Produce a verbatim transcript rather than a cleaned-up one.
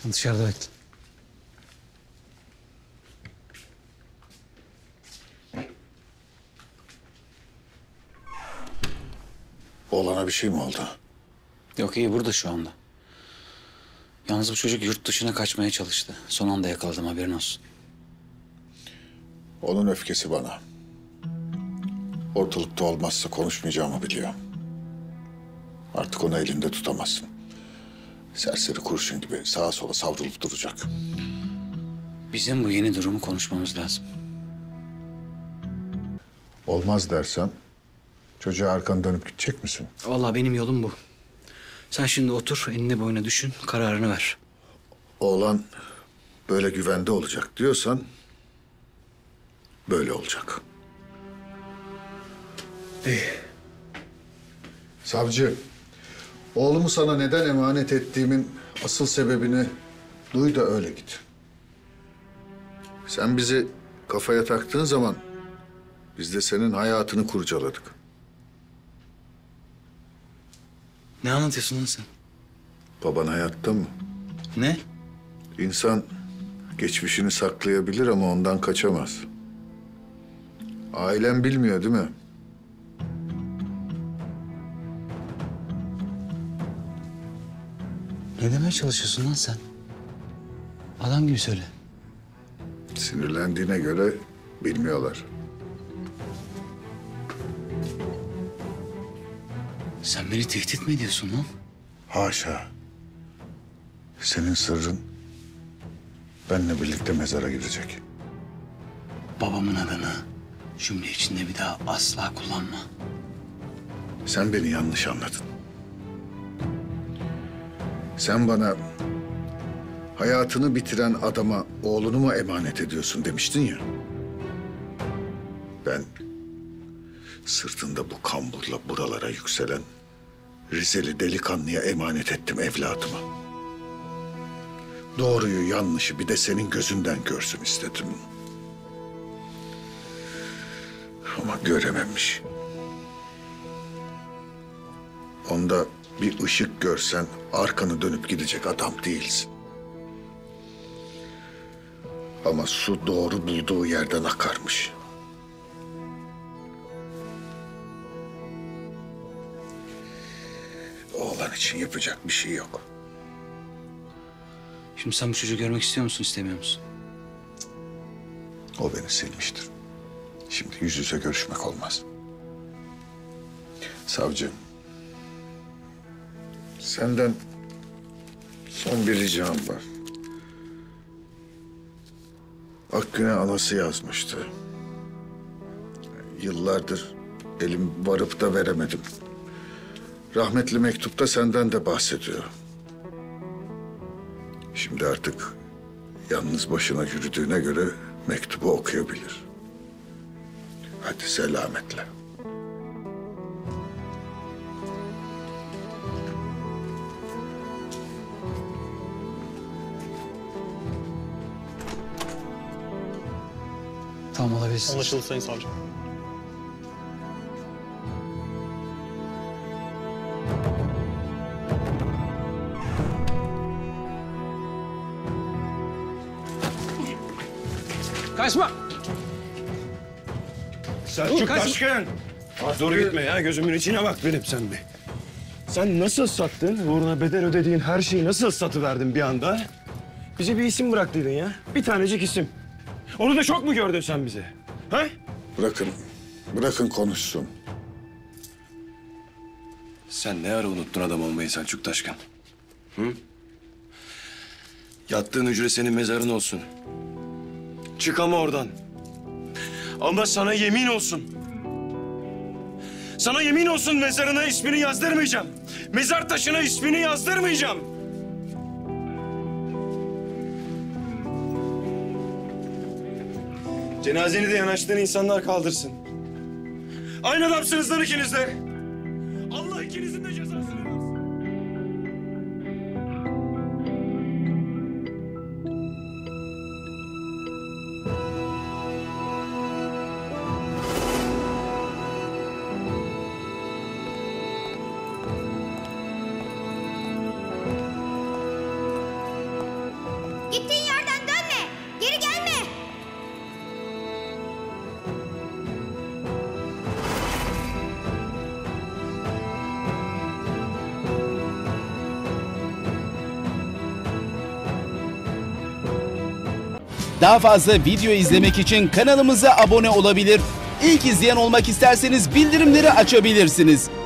Dışarıda bekle. Oğlana bir şey mi oldu? Yok, iyi burada şu anda. Yalnız bu çocuk yurt dışına kaçmaya çalıştı. Son anda yakaladım, haberin olsun. Onun öfkesi bana. Ortalıkta olmazsa konuşmayacağımı biliyor. Artık onu elinde tutamazsın. Serseri kurşun gibi sağa sola savrulup duracak. Bizim bu yeni durumu konuşmamız lazım. Olmaz dersem çocuğa arkanı dönüp gidecek misin? Vallahi benim yolum bu. Sen şimdi otur, enine boyuna düşün, kararını ver. Oğlan böyle güvende olacak diyorsan böyle olacak. İyi. Savcı, oğlumu sana neden emanet ettiğimin asıl sebebini duy da öyle git. Sen bizi kafaya taktığın zaman biz de senin hayatını kurcaladık. Ne anlatıyorsun lan sen? Baban hayatta mı? Ne? İnsan geçmişini saklayabilir ama ondan kaçamaz. Ailen bilmiyor değil mi? Ne demeye çalışıyorsun lan sen? Adam gibi söyle. Sinirlendiğine göre bilmiyorlar. Sen beni tehdit mi ediyorsun lan? Haşa. Senin sırrın benimle birlikte mezara girecek. Babamın adını cümle içinde bir daha asla kullanma. Sen beni yanlış anladın. Sen bana hayatını bitiren adama oğlunu mu emanet ediyorsun demiştin ya. Ben sırtında bu kamburla buralara yükselen Rizeli delikanlıya emanet ettim evladımı. Doğruyu yanlışı bir de senin gözünden görsün istedim. Ama görememiş. Onda bir ışık görsen arkanı dönüp gidecek adam değilsin. Ama su doğru bulduğu yerden akarmış. Oğlan için yapacak bir şey yok. Şimdi sen bu çocuğu görmek istiyor musun, istemiyor musun? O beni silmiştir. Şimdi yüz yüze görüşmek olmaz. Savcı, senden son bir ricam var. Akgün'e anası yazmıştı. Yıllardır elim varıp da veremedim. Rahmetli mektupta senden de bahsediyor. Şimdi artık yalnız başına yürüdüğüne göre mektubu okuyabilir. Hadi selametle. Tamam, olabilirsin. Anlaşıldı Sayın Savcı. Kaçma! Selçuk kaç- Taşkın. Dur gitme ya, gözümün içine bak benim sen bir. Sen nasıl sattın? Uğruna bedel ödediğin her şeyi nasıl satıverdin bir anda? Bize bir isim bıraktıydın ya. Bir tanecik isim. Onu da çok mu gördün sen bize? Ha? Bırakın, bırakın konuşsun. Sen ne ara unuttun adam olmayı Selçuk Taşkın? Hı? Yattığın hücre senin mezarın olsun. Çık ama oradan. Ama sana yemin olsun. Sana yemin olsun mezarına ismini yazdırmayacağım. Mezar taşına ismini yazdırmayacağım. Cenazeni de yanaştığın insanlar kaldırsın. Aynı adamsınız lan ikiniz de. Allah ikinizin de cezasını versin. Gittiğin yerden dönme. Geri gelme. Daha fazla video izlemek için kanalımıza abone olabilir. İlk izleyen olmak isterseniz bildirimleri açabilirsiniz.